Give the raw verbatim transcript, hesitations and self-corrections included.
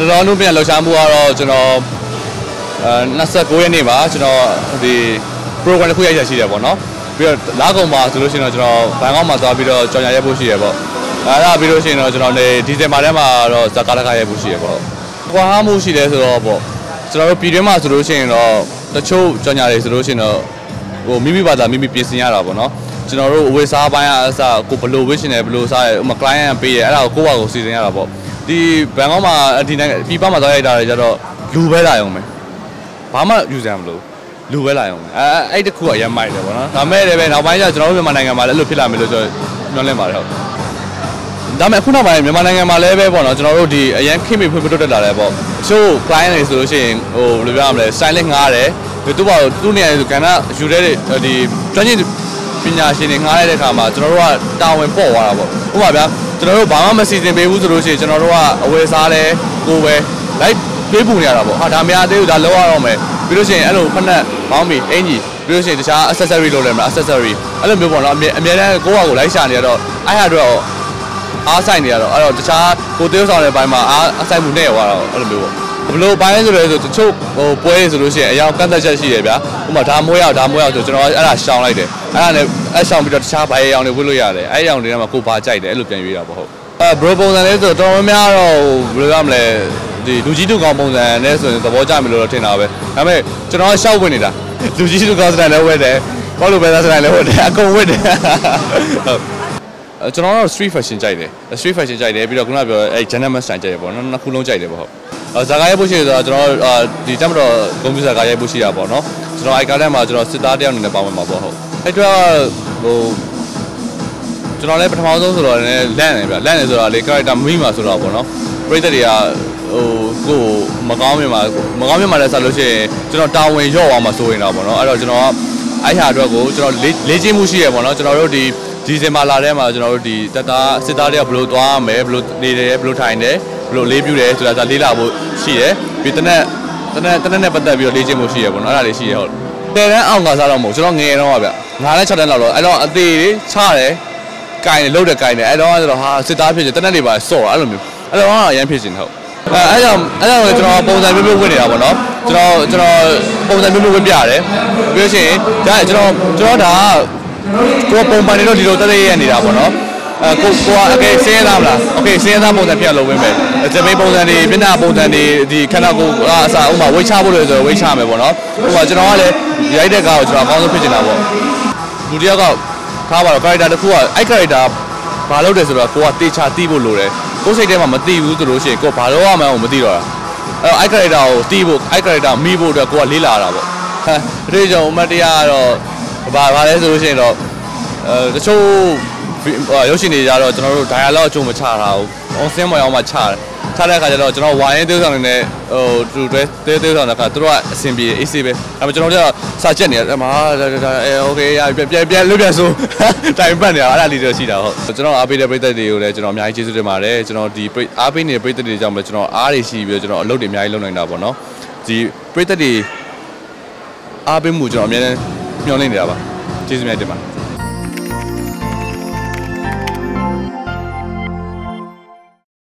တော်နုပြန်လှူရှာမှုကတော့ကျွန်တော်အဲ29ရက်နေ့ပါကျွန်တော်ဒီ program တစ်ခုရိုက်ရရှိတယ်ပေါ့နော်ပြီးတော့လာကုန်မှာဆိုလို့ရှိရင်တော့ကျွန်တော်ဘန်ကောက်မှာသွားပြီးတော့ကြော်ညာရိုက်ဖို့ရှိရပေါ့အဲဒါပြီးလို့ရှိရင်တော့ကျွန်တော်ဒီဒီဇင်ဘာထဲမှာတော့ဇာကာလခရိုက်ဖို့ရှိရပေါ့ကွာမှုရှိတယ်ဆိုတော့ပေါ့ကျွန်တော်တို့ပြည်တွင်းမှာဆိုလို့ရှိရင်တော့တချို့ကြော်ညာတွေဆိုလို့ရှိရင်တော့ဟိုမိမိဘာသာမိမိပြင်ဆင်ရတာပေါ့နော်ကျွန်တော်တို့အဝေးစားပိုင်းအစားကိုဘယ်လိုဝစ်ရှင်တယ်ဘယ်လိုစားရဥပမာ client ပေးရအဲ့ဒါကိုကိုယ့်ဘာကိုစီစဉ်ရတာပေါ့ဒီဘန်ကောက်မှာဒီနိုင်ငံပြည်ပမှာသွားရိုက်တာတွေကျတော့လူပဲလာရုံပဲဘာမှယူစရာမလိုလူပဲလာရုံပဲအဲအဲ့တခုကရမ်းမိုက်တယ်ပေါ့နော်ဒါမဲ့လည်းပဲနောက်ပိုင်းကျကျွန်တော်တို့မြန်မာနိုင်ငံမှာလည်းအဲ့လိုဖြစ်လာမယ်လို့ကျွန်တော်ညွှန်လင့်ပါတယ်ဟုတ်ဒါမဲ့ခုနောက်ပိုင်းမြန်မာနိုင်ငံမှာလည်းပဲပေါ့နော်ကျွန်တော်တို့ဒီအရန်ခင်မီဖွင့်ဖွင့်တွတ်တက်လာတယ်ပေါ့ချို့ client တွေဆိုလို့ရှိရင်ဟိုဘယ်လိုပြောရမလဲ style ငားတယ်သူ့ဘာလို့သူ့နေရာဆိုကဏ္ဍယူတဲ့ဒီကျွမ်းကျင်ပညာရှင်တွေငားရတဲ့အခါမှာကျွန်တော်တို့ကတာဝန်ပေါ့သွားတာပေါ့ဥပမာဗျာကျွန်တော်တို့ဘာမှမစီစဉ်ပေးဘူးဆိုလို့ရှိရင်ကျွန်တော်တို့ကအဝယ်စားလဲကိုပဲလိုက်တွေးပူနေရတာပေါ့ဟာဒါများသေးဘူးဒါလောက်ရတော့မယ်ပြီးလို့ရှိရင်အဲ့လိုဖက်နဲ့ဘောင်းမီအင်ကြီးပြီးလို့ရှိရင်တခြား accessory လုပ်လဲမလား accessory အဲ့လိုမျိုးပေါ့နော်အမြဲအမြဲတမ်းကိုယ့်ဟာကိုလိုက်ရှာနေရတော့အဲ့ဟာတော့အားဆိုင်နေရတော့အဲ့တော့တခြားကိုသေးဆောင်တဲ့ဘိုင်းမှာအားအဆိုင်မှုနဲ့သွားတော့အဲ့လိုမျိုးပေါ့ဘလို့ပိုင်းဆိုလဲဆိုတချို့ဟိုပွဲဆိုလို့ရှိရင်အယောင်ကန့်သက်ချက်ရှိတယ်ဗျာဥပမာဒါမိုးရောက်ဒါမိုးရောက်ဆိုကျွန်တော်အဲ့ဒါရှောင်လိုက်တယ်အဲ့ဒါနဲ့အဲ့ရှောင်ပြီးတော့တခြားဘာရောင်တွေဝှက်လို့ရတယ်အဲ့ရောင်တွေထဲမှာကိုဘာကြိုက်တယ်အဲ့လိုပြန်ရွေးတာပေါ့ဟုတ်အဲဘရိုပုံစံလေးဆိုတော်တော်များများတော့ဘယ်လိုရမလဲဒီလူကြီးတူကောင်ပုံစံနဲ့ဆိုရင်သဘောကျမယ်လို့တော့ထင်တာပဲဒါပေမဲ့ကျွန်တော်ရှောက်ဝင်နေတာလူကြီးတူကောင်စတိုင်လည်းဝှက်တယ်ဘောလိုပဲစတိုင်လည်းဝှက်တယ်အကုန်ဝှက်တယ်ဟုတ်ကျွန်တော်တို့ street fashion ကြိုက်တယ် street fashion ကြိုက်တယ်ပြီးတော့ခုနကပြောအဲ gentleman style ကြိုက်တယ်ပေါ့နော်နှစ်ခုလုံးကြိုက်တယ်ပေါ့ဟုတ်ဇာကာရိုက်ဖို့ရှိတယ်ဆိုတော့ကျွန်တော်ဒီတက်မတော်ကွန်ပျူတာကာရိုက်ဖို့ရှိတာပေါ့နော်ကျွန်တော်အိုက်ကားထဲမှာကျွန်တော်စစ်သားတယောက်အနေနဲ့ပါဝင်မှာပေါ့ဟုတ်အဲ့တော့ဟိုကျွန်တော်လည်းပထမဆုံးဆိုတော့လည်းလန့်နေဗျလန့်နေဆိုတော့လေ character မိမှာဆိုတော့ပေါ့နော်ပရိသတ်တွေကဟိုကိုမကောင်းမြင်မှာမကောင်းမြင်မှာလည်းဆက်လို့ရှိရင်ကျွန်တော်တာဝန်ရော့သွားမှာစိုးရင်တော့ပေါ့နော်အဲ့တော့ကျွန်တော်ကအဲ့ဟာအတွက်ကိုကျွန်တော်လေ့ကျင့်မှုရှိရပေါ့နော်ကျွန်တော်တို့ဒီဒီဇင်ဘာလာထဲမှာကျွန်တော်တို့ဒီတက်သားစစ်သားတွေကဘယ်လိုသွားမယ်ဘယ်လိုနေတယ်ဘယ်လိုထိုင်တယ်ဘယ်လိုလေးပြူတယ်ဆိုတာဒါလေးလာဖို့ရှိတယ်ပြီးတနက်တနက်တနက်နဲ့ပတ်သက်ပြီးတော့လေ့ကျင့်မှုရှိရပေါ့နော်အဲ့ဒါလေးရှိရဟုတ်တယ်တန်းအောင်ကစားတော့မဟုတ်ကျွန်တော်ငယ်တော့ပါဗျငါလည်း6တန်းလောက်တော့အဲ့တော့အသေးလေးချတယ်ကင်တယ်လှုပ်တယ်ကင်တယ်အဲ့တော့ကျတော့ဟာစစ်သားဖြစ်တယ်တနက်တွေပါစော့အဲ့လိုမျိုးအဲ့တော့အရင်ဖြစ်နေဟုတ်အဲအဲ့ကြောင့်အဲ့ကြောင့်ကျွန်တော်ပုံစံမျိုးမျိုးဝင်နေတာပေါ့နော်ကျွန်တော်ကျွန်တော်ပုံစံမျိုးမျိုးဝင်ပြတယ်ပြီးလို့ရှိရင်ဒါကျွန်တော်ကျွန်တော်ဒါကိုပုံပန်နေတော့ဒီလိုတက်တက်ရနေတာပေါ့နော်အဲကိုကိုကအကေစင်းရသားမလားโอเคစင်းရသားပုံစံပြလို့ဝင်မယ်ဇမိန်ပုံစံတွေမျက်နှာပုံစံတွေဒီခဏကိုအစားဥမာဝိတ်ချဖို့လို့ဆိုဝိတ်ချမယ်ပေါ့နော်ဟိုကကျွန်တော်ကလည်းရိုက်တဲ့ကားကိုကျွန်တော်အကောင်းဆုံးဖြစ်နေတာပေါ့လူတယောက်ကထားပါတော့ character တစ်ခုကအဲ့ character ဘာလုပ်တယ်ဆိုတော့ကိုကတေချာတီးဖို့လိုတယ်ကိုယ်စိတ်ထဲမှာမသိဘူးဆိုလို့ရှိရင်ကိုဘာလို့ရမှန်းကိုမသိတော့တာအဲ့တော့အဲ့ character ကိုတီးဖို့အဲ့ character မိဖို့အတွက်ကိုကလေးလာတာပေါ့ဟမ်ဒီကြောင့်အမတ်တရားကတော့ဘာဘာလဲဆိုလို့ရှိရင်တော့အဲတချို့ရုပ်ရှင်တွေကြတော့ကျွန်တော်တို့ dialogue အကျုံးမချတာဘူး။ on scene မှာရောက်မှချတယ်။ချတဲ့အခါကျတော့ကျွန်တော်ဝိုင်းသေးဆောင်နေဟိုတူတွဲသေးသေးဆောင်တဲ့အခါသူတို့ကအဆင်ပြေအေးဆေးပဲ။ဒါပေမဲ့ကျွန်တော်တို့ကစာချက်နေတယ်။မာအဲโอเคရပြန်ပြန်လွတ်ပြန်ဆိုတိုင်ပတ်နေတာအဲ့ဒါလေးတော့ရှိတာဟုတ်။ကျွန်တော်အားပေးတဲ့ပရိသတ်တွေကိုလည်းကျွန်တော်အများကြီးကျေးဇူးတင်ပါတယ်။ကျွန်တော်ဒီအားပေးနေတဲ့ပရိသတ်တွေကြောင့်လည်းကျွန်တော်အားတွေရှိပြီးတော့ကျွန်တော်အလုပ်တွေအများကြီးလုပ်နိုင်တာပေါ့နော်။ဒီပရိသတ်တွေအားပေးမှုကျွန်တော်အများနဲ့မျှော်လင့်နေတာပါ။ကျေးဇူးများတင်ပါတယ်